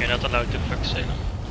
You're not allowed to fuck Salem.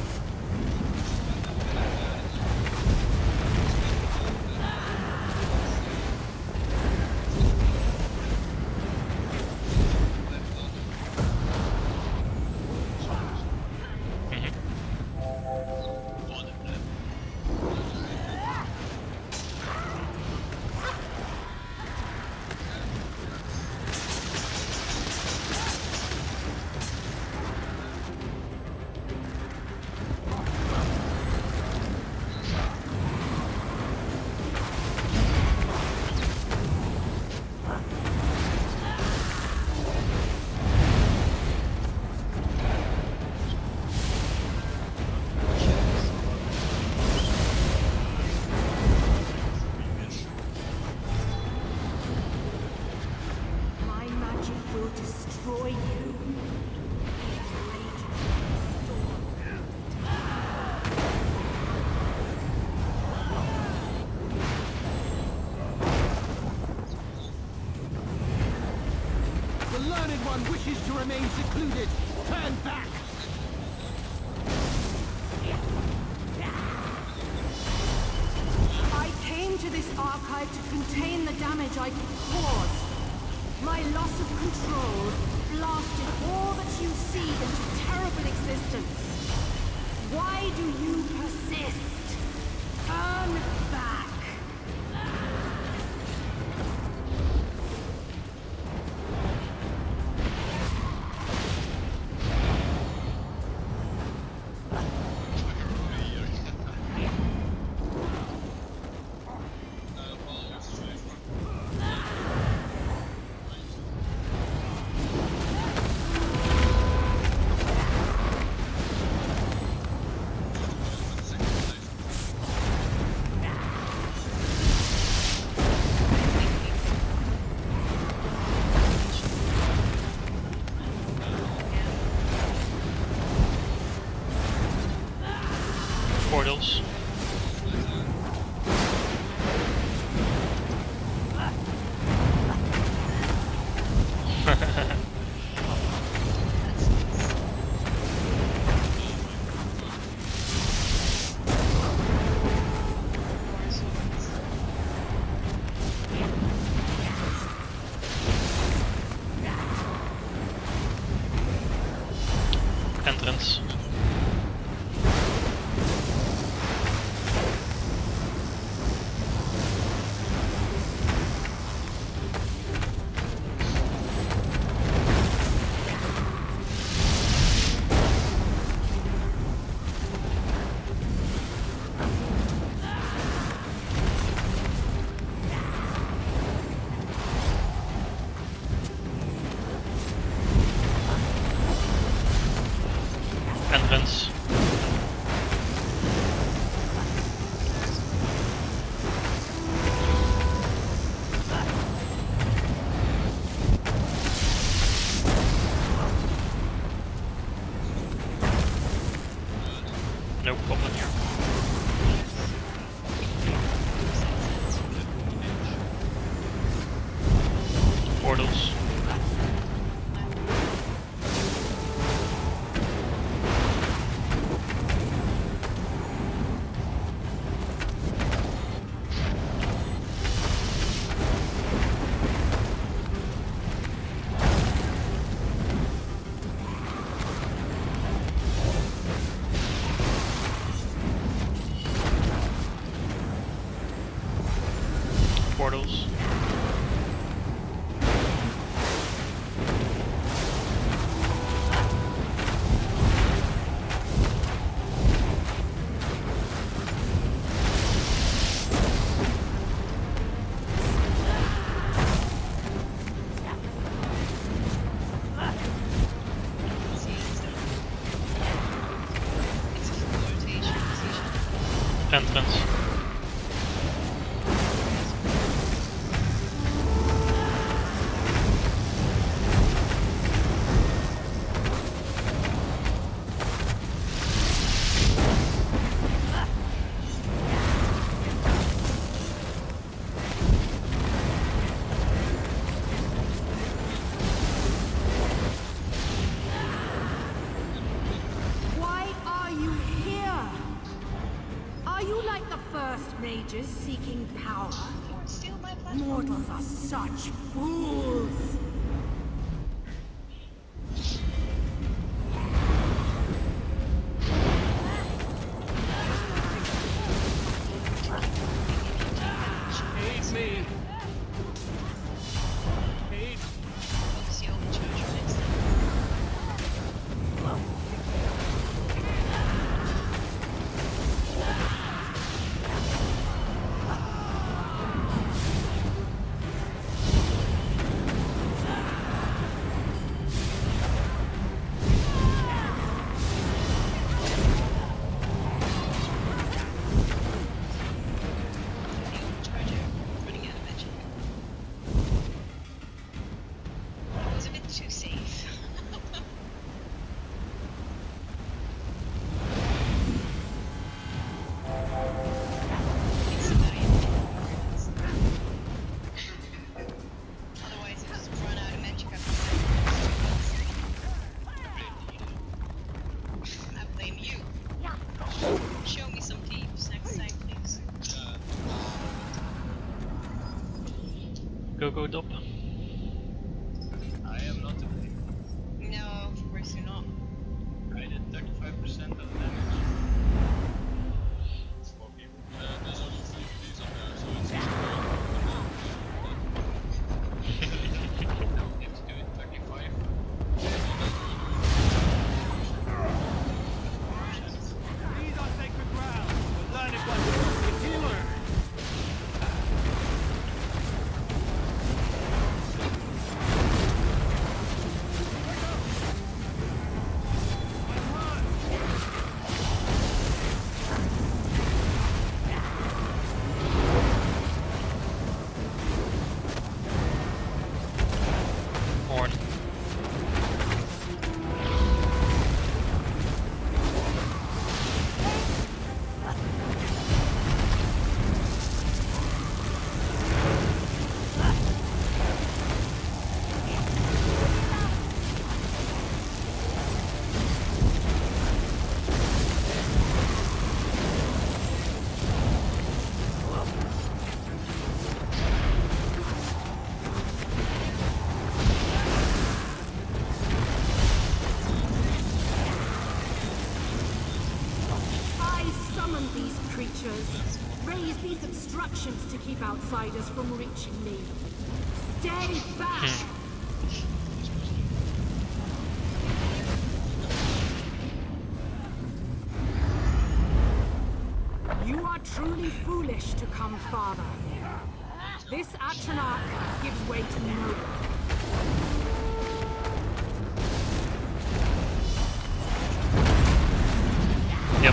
Wishes to remain secluded. Turn back. I came to this archive to contain the damage I could cause. My loss of control blasted all that you see into terrible existence. Why do you persist? Turn back. Portals. Entrance. Entrance. No problem here. Portals. Portals. Entrance. mages seeking power. Don't steal my platform. Mortals are such fools. Aid me. Aid. Focus the old church for next time. Show me some thieves next time, please. Go, Dop. I am not to blame. No, of course you're not. I did 35% of damage. It's 4 people. There's only 3 thieves on there, so it's just now we have to do it 35. These are sacred ground. We'll learn it once we healer. Horn. I summoned these creatures. Raise these obstructions to keep outsiders from reaching me. Stay back! You are truly foolish to come farther. This Atronach gives way to no one. Yep.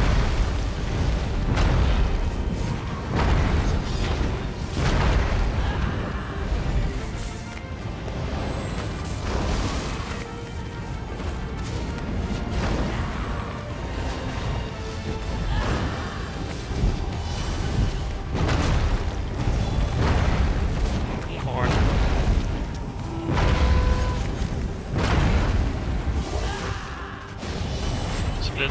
Horn. Split.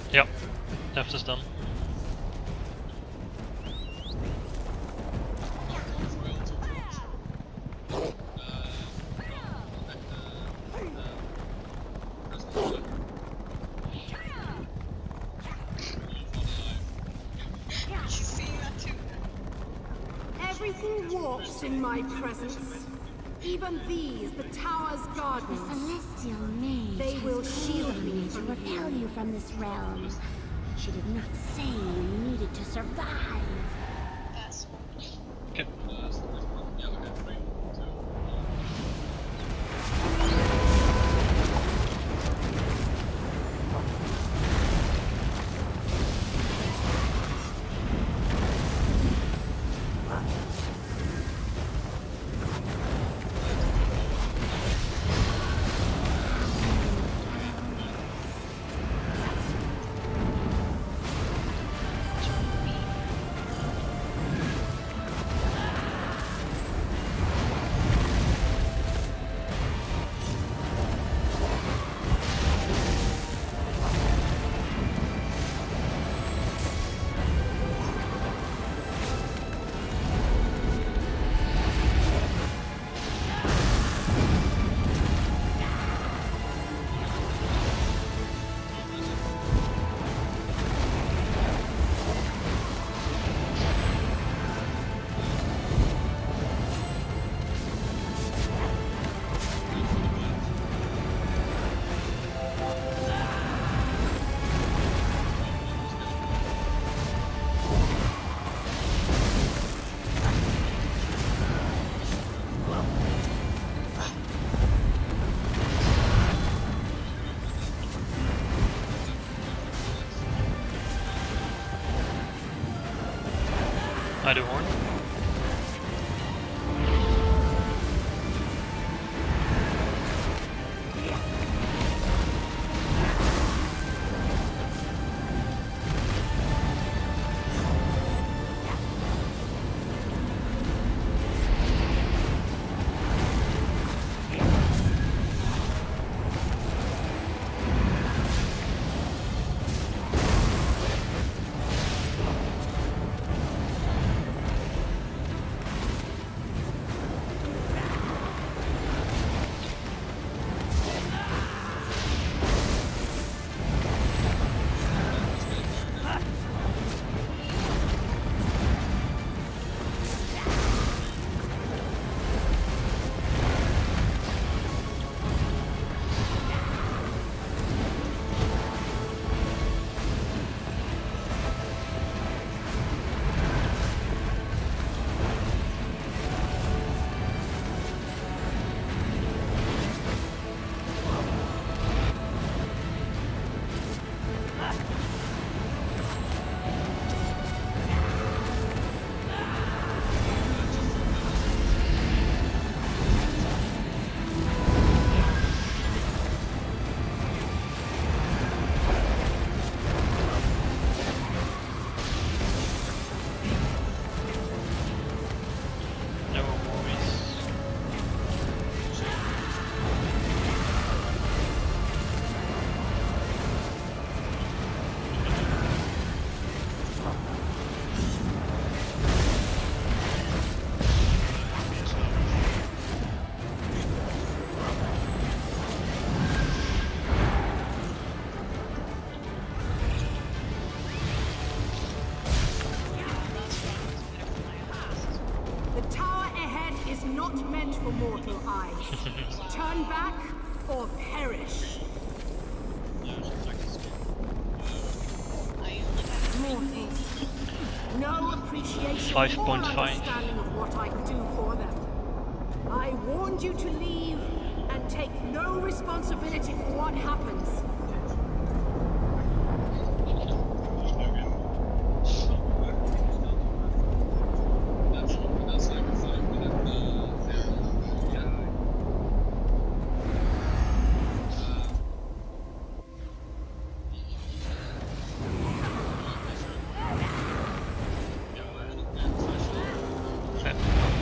Yep, left is done. You see that too? Everything walks in my presence. Even these, the tower's The guardians. celestial mage They has will shield called me to from repel you. you from this realm. She did not say you needed to survive. That's Okay. Yeah, okay, 3, 2, 1. I do horn. No worries. The tower ahead is not meant for mortal eyes. Turn back or perish. I only got Mortals. No appreciation 5.5. or understanding of what I do for them. I warned you to leave and take no responsibility for what happens. That's like a 5-minute theory. Yeah. Okay.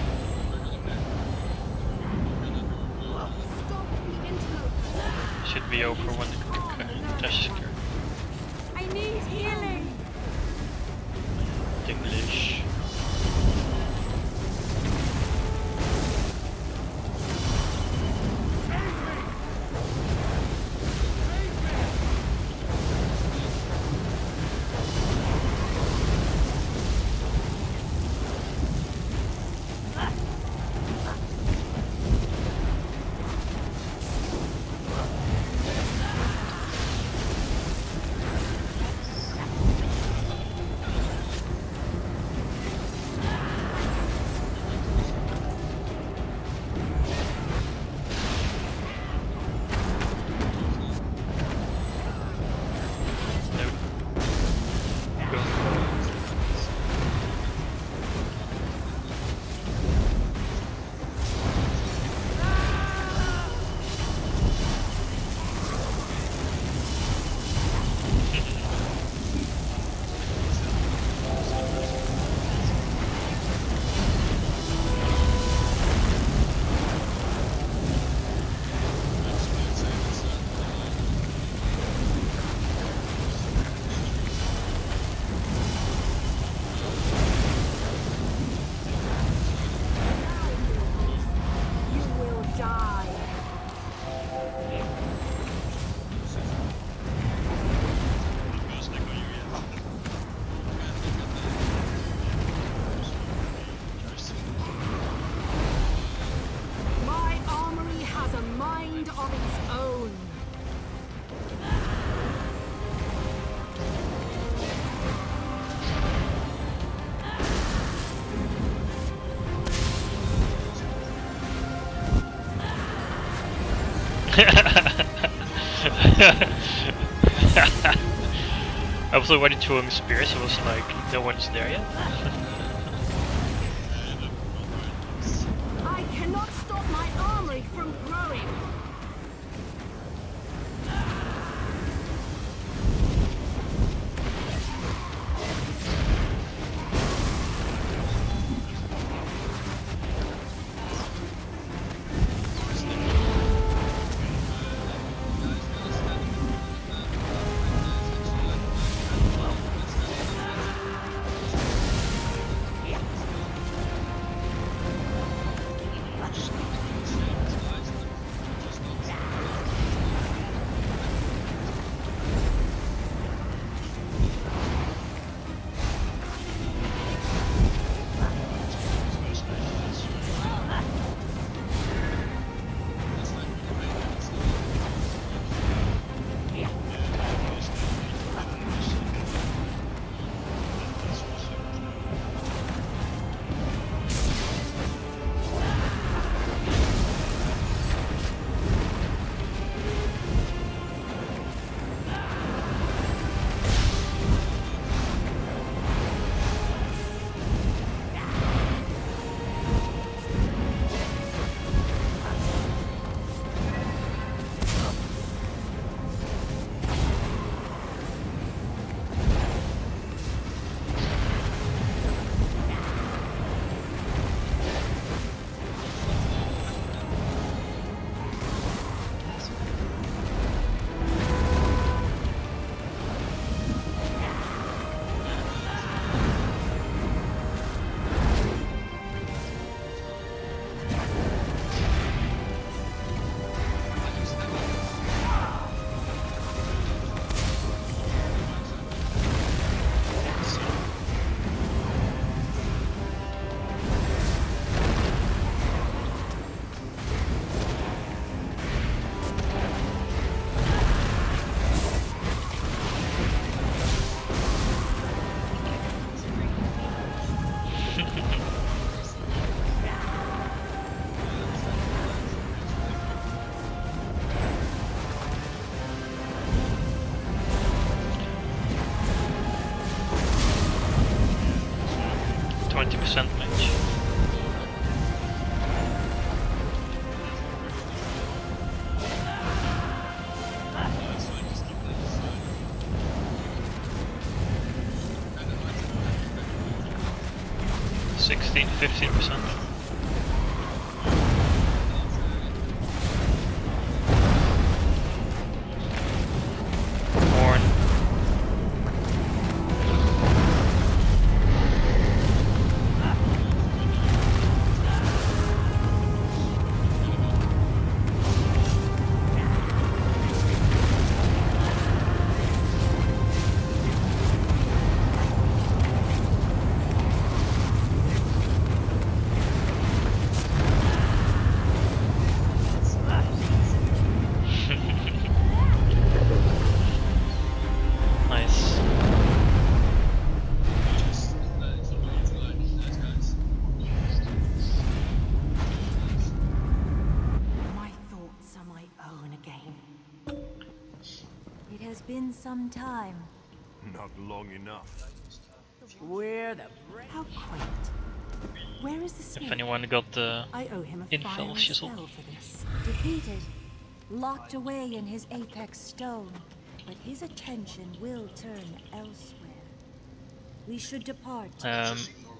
Stop the interloper. Should be over when the dash is clear. I need I was already throwing spears, I was like, no one's there yet. I cannot stop my armory from growing. Match. $16, 15%. Been some time. Not long enough. Where the how quaint. Where is the snake? If anyone got the I owe him a info fiery shizzle. spell for this. Defeated, locked away in his apex stone, but his attention will turn elsewhere. We should depart.